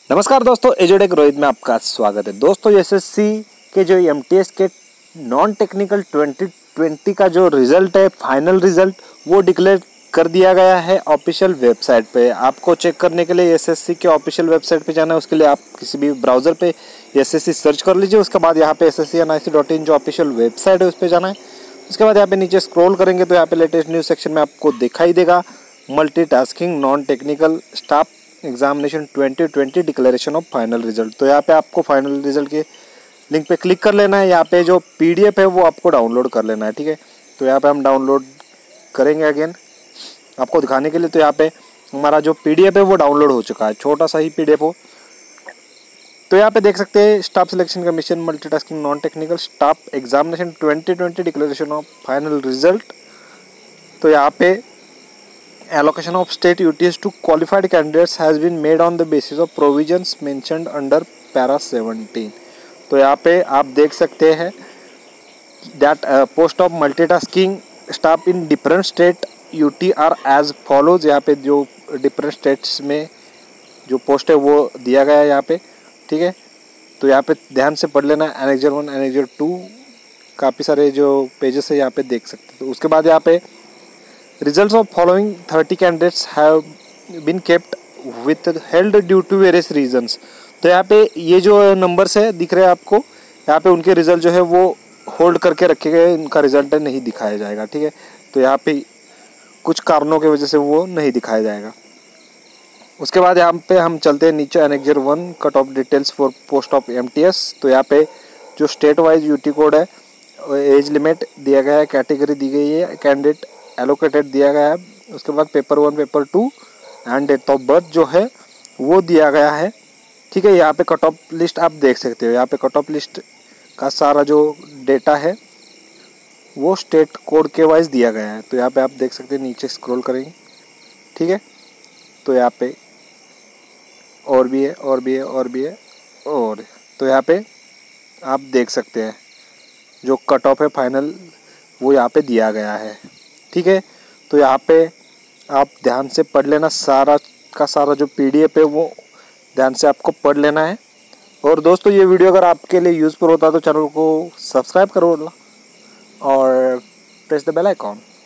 नमस्कार दोस्तों, एजुटेक रोहित में आपका स्वागत है। दोस्तों एसएससी के जो एमटीएस के नॉन टेक्निकल 2020 का जो रिजल्ट है, फाइनल रिजल्ट, वो डिक्लेयर कर दिया गया है ऑफिशियल वेबसाइट पे। आपको चेक करने के लिए एसएससी के ऑफिशियल वेबसाइट पे जाना है। उसके लिए आप किसी भी ब्राउज़र पे एसएससी सर्च कर लीजिए। उसके बाद यहाँ पे sscnic.in जो ऑफिशियल वेबसाइट है उस पर जाना है। उसके बाद यहाँ पे नीचे स्क्रॉल करेंगे तो यहाँ पे लेटेस्ट न्यूज़ सेक्शन में आपको दिखाई देगा multitasking non technical staff examination 2020 declaration of final result. तो यहाँ पे आपको फाइनल रिजल्ट के लिंक पे क्लिक कर लेना है। यहाँ पे जो पीडीएफ है वो आपको डाउनलोड कर लेना है, ठीक है। तो यहाँ पे हम डाउनलोड करेंगे अगेन आपको दिखाने के लिए। तो यहाँ पे हमारा जो पीडीएफ है वो डाउनलोड हो चुका है, छोटा सा ही पीडीएफ हो। तो यहाँ पे देख सकते हैं staff selection commission multitasking non technical staff examination 2020 declaration of final result. तो यहाँ पे allocation of state UTS to qualified candidates has been made on the basis of provisions mentioned under para 17। तो यहाँ पे आप देख सकते हैं that post of multitasking staff in different state UT are as follows। यहाँ पे जो different states में जो पोस्ट है वो दिया गया है यहाँ पे, ठीक है। तो यहाँ पे ध्यान से पढ़ लेना। एनेक्जर 1 एनेक्जर 2 काफ़ी सारे जो पेजेस है यहाँ पे देख सकते हैं। तो उसके बाद यहाँ पे Results of following 30 candidates have been kept withheld due to various reasons। तो यहाँ पे ये जो नंबर्स है दिख रहे हैं आपको, यहाँ पे उनके रिजल्ट जो है वो होल्ड करके रखे गए, उनका रिजल्ट नहीं दिखाया जाएगा, ठीक है। तो यहाँ पे कुछ कारणों की वजह से वो नहीं दिखाया जाएगा। उसके बाद यहाँ पे हम चलते हैं नीचे annexure 1 cut off details for post of MTS. तो यहाँ पे जो स्टेट वाइज यूटी कोड है, एज लिमिट दिया गया है, कैटेगरी दी गई है, कैंडिडेट एलोकेटेड दिया गया है। उसके बाद paper 1 paper 2 and date of birth जो है वो दिया गया है, ठीक है। यहाँ पे कट ऑफ लिस्ट आप देख सकते हो। यहाँ पे कट ऑफ लिस्ट का सारा जो डेटा है वो स्टेट कोड के वाइज दिया गया है। तो यहाँ पे आप देख सकते हैं, नीचे स्क्रॉल करेंगे, ठीक है। तो यहाँ पे और भी है और भी है और भी है और तो यहाँ पे आप देख सकते हैं जो कट ऑफ है फाइनल वो यहाँ पे दिया गया है, ठीक है। तो यहाँ पे आप ध्यान से पढ़ लेना, सारा का सारा जो पीडीएफ है वो ध्यान से आपको पढ़ लेना है। और दोस्तों ये वीडियो अगर आपके लिए यूज़फुल होता है तो चैनल को सब्सक्राइब करो और प्रेस द बेल आइकॉन।